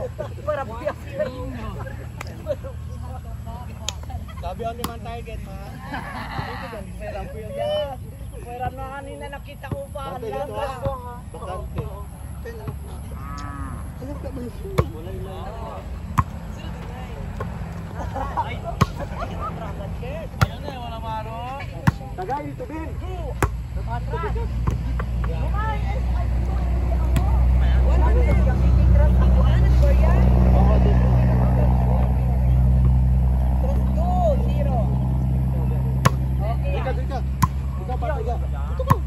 Para biyak. Sabi ako naman target, ma. Dito kan, meron po yung gas. Meron na kanina nakita ko pa. Bakante dito, ha? Bakante. Alam ka ba yun? Wala yung lang. Ayun na, wala maro. Tagay, dito, Ben. Atras. Wala na yung kikikiras ako. Ano ba yan? Oo, dito. 2-0. Okay. Dika, dika. Dika, patiga. Dito ko.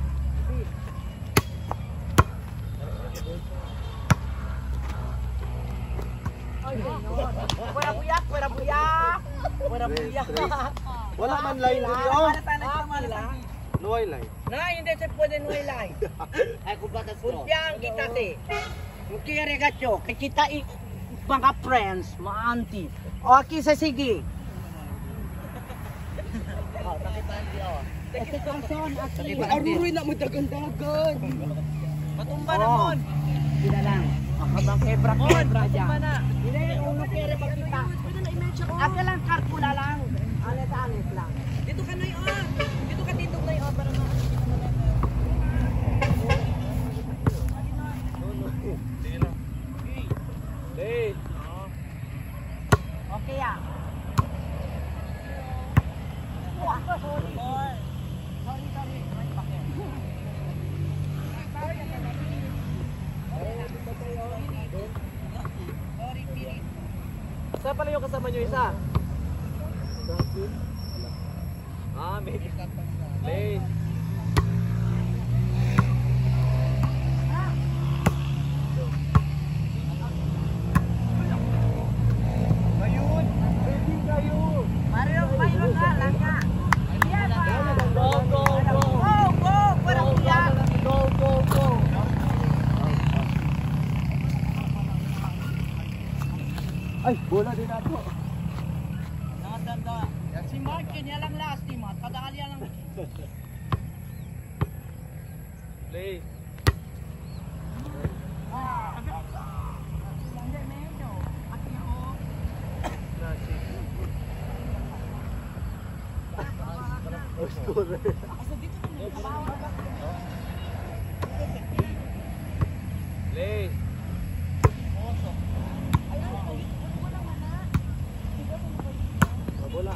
Pura buyak, pura buyak. Pura buyak. Wala man line dito. Para sana sila. Nuway line. Na, hindi siya pwede nuwilay. Ay, kung batas ko. Kuntiyan kita si. Kuntiyan regasyo. Kay kita mga friends, mga auntie. O aki sa sige. Ito kason, aki. Aruroy na mo dagan-dagan. Patumba na mon. Hindi lang. Makabang kebra-kebra dyan. Hindi, uno kere pa kita. Aka lang, karpula lang. Alit-alit lang. Dito ka na yun. Dito ka dito na yun para makakita mo na. Hey. Okay ah. Sorry. Saan pala yung kasama nyo isa? May. May. Ayun! Ready kayo! Mario, mayroon ka lang nga. Go, go, go! Go! Parang iyak. Go, go, go! Ay, bola din nato. Nakatanda. Si Mark, kanya lang last team at padakal yan lang. Play. Play. Bola.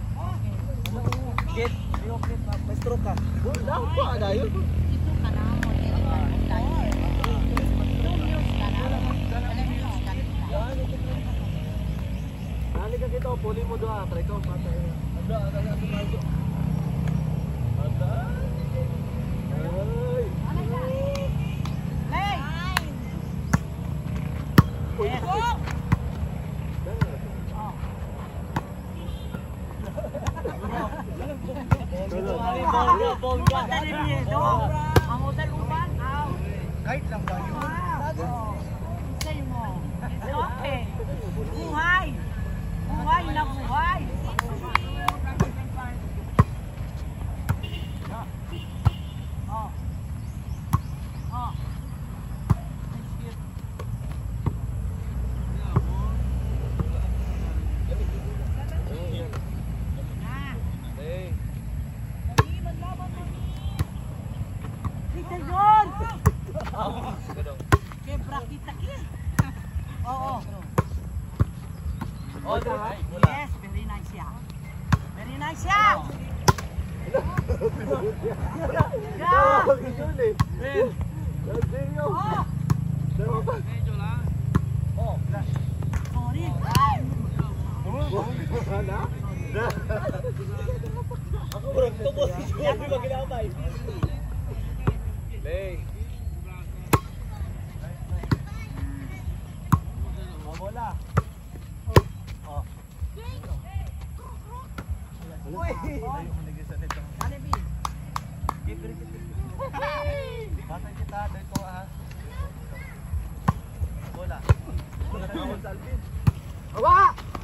Get. May stroke ka. Bola pa ada yun. Ito ka na mo. Nali ka kito, puli mo doon. Try ko, patay. Ada. Ada. Ay. Play! Yes. Ang hotel uban, Kahit lang ba yun? say mo. It's okay. Buhay! Buhay na buhay! Oh. Oh. Hey. Kita yun! Kebra kita yun. Oo. Oh, Yes, very nice ya. Very nice ya. Yeah. Ben. Seryo. Oh. Medyo lang. Oh, flash. Sorry. Ano? Ako bro, tubos. Hindi ba ginamay? Play. Bola. Oh. Uy. Ano bi? Mata kita dito ah. Bola. Hawa!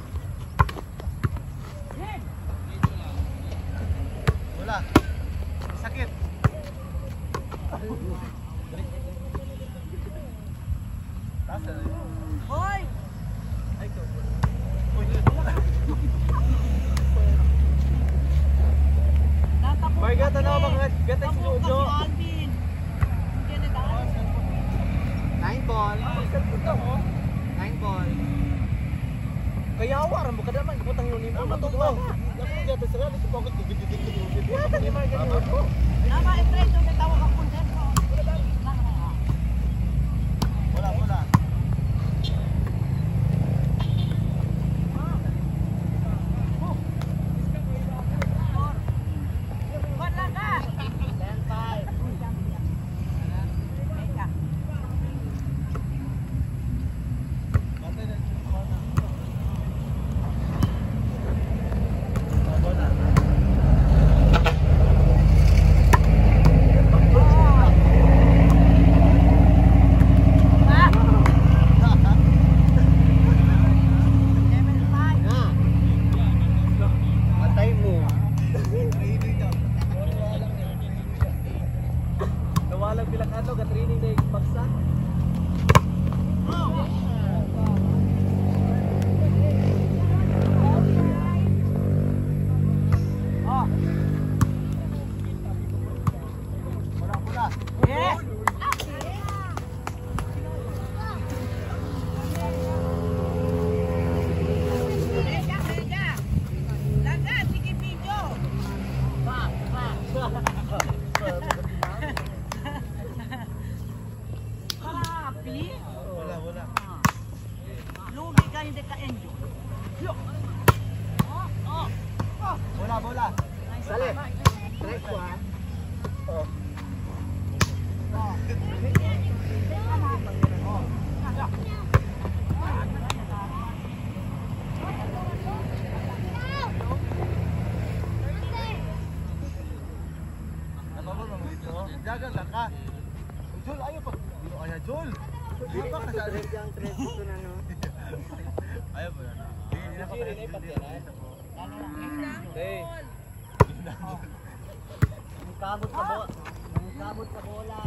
Bola. Sakit. Tasa. Hoy! Gata si Jojo. Alvin. Hindi na daan. 9 ball. 9 ball. Kaya awar mo kada man butang yun mo matugma. Ako gata sa gali ko gigit-gigit ko. Gata ni man ganyan mo. Nama, i-try doon na tawag ang content ko. Wala. Wala ka. 10-5. Mega. Patay mo. Nawalag bilang ano ka training na bagsak. Bola. Yes. Mega. Laga, sige video. Happy. Wala. Lugi ka, hindi ka enjoy. Bola. Sali. Strike ko ha. Oh. Nababal mo dito. Jagan lang ka. Jol, ayaw pa. Dino kaya Jol. Di pa ka sa Ang 3 ko na no. ayaw mo yan. Hindi na pa kaya Hey. Ang kabot sa bola. Ang kabot sa bola.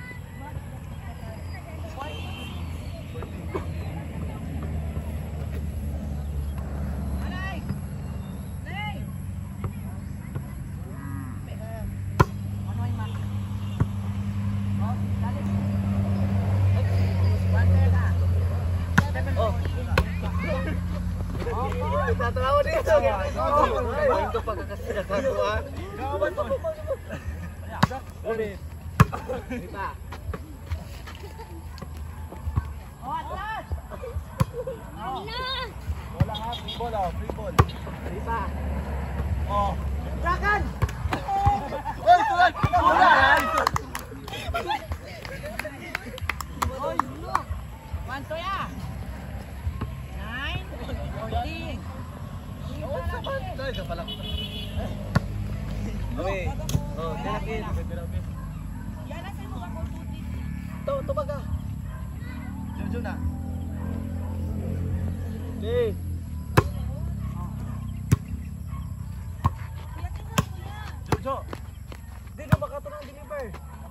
Alay. Lay. Ano ay mak? Oh, dali. Bandera. Tatawa dito. Ay, ito pagkakasilagan ko ha. Gawan to. Ulit. Diba? Oh, atlas. Bola ha, free ball oh, free ball. Diba? Oh. Brakan! Oy, tuloy! Bola! Oy, look. 1 to ya. 9, 14. Tuloy ka pala. Okay. Oh, tinakin. Yan na sa mo ka kultuti. Ito baga. Jojo na. Okay. Jojo. Di na makatulong deliver.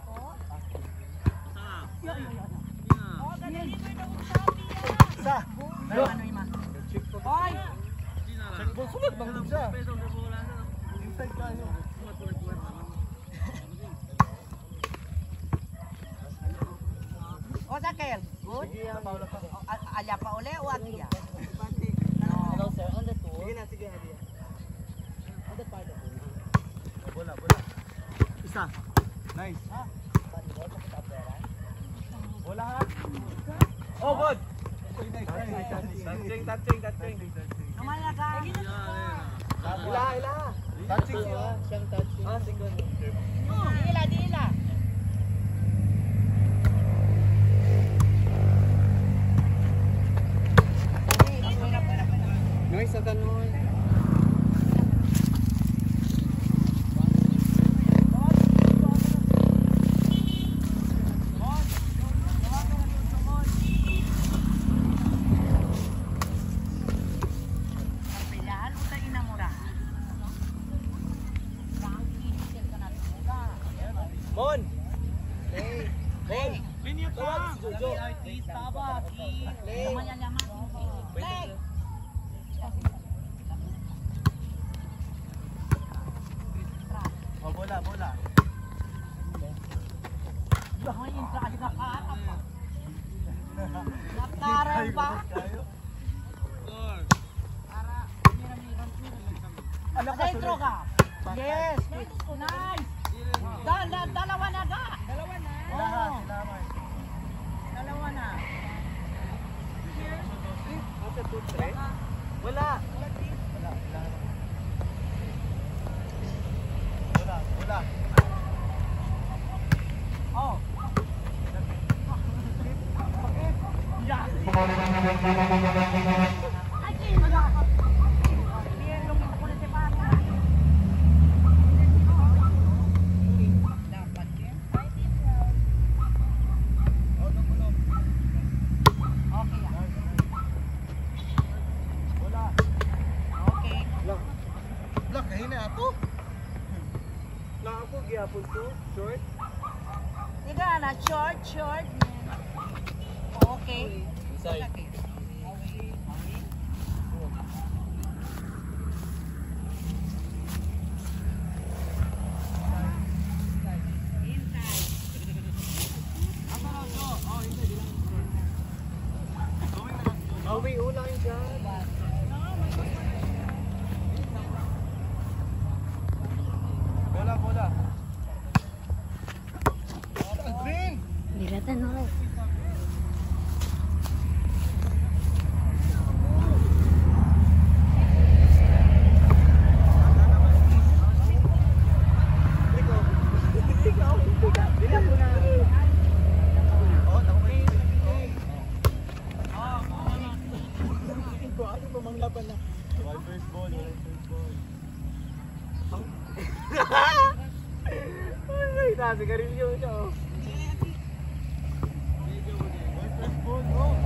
Oh, deliver daw sa Sa. ano ima? Check ko. Oy. Check mo sulat bang siya? Inside ka nyo. O sa Kel. Good. Sige, Paula pa. Alya pa uli o Agia? Hello sir, on the tour. Sige na, sige na. On the part of it. Bola. Isa. Nice. Bola ha. Oh, good. Touching. Kamaya ka. Ila. Touching siya. Siyang touching. Ah, second. Dila. Noise sa kanon. Pilahan o sa inamura? Mon. Hey! Minyo ka. Jojo. Artista ba? Yaman. Play. Oh, bola. Nakaral ba? Ano ka, Adentro ka. Yes. Nice. Dalawa na ga. Dalawa na. Oo. Dalawa na. Wala. Wala. Oh. Yeah. Ay, wala. Bien, yung ako na si Papa. Dapat yan. Okay. Wala. Okay. Black, kahina ato. Na ako gyapon to, short. Tiga na, short. Okay. Inside. Okay. Awi ulang dyan. Bola. Green. Bilatan mo. First ball. Ay, nasigarilyo siya. First ball, oh.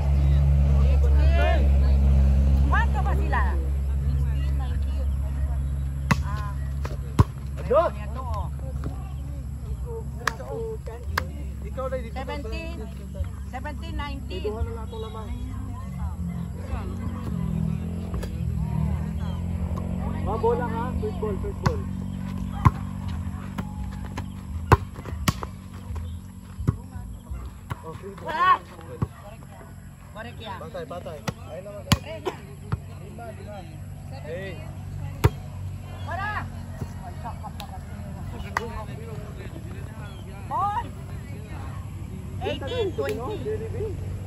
Quanto ba sila? 16, 19. Ah. Ado! Ito, oh. Ikaw na, dito 17, 19. Duha na lang itong laman. Bola ha, first ball. Oh, free ball. Ah! Korek yan. Patay. Ayun naman. Lima. Hey. Para! On! 18, 20.